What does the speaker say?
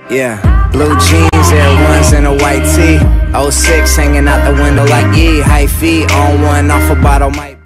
Yeah, blue jeans, Air Ones and a white tee. 06 hanging out the window like E. High feet on one, off a bottle might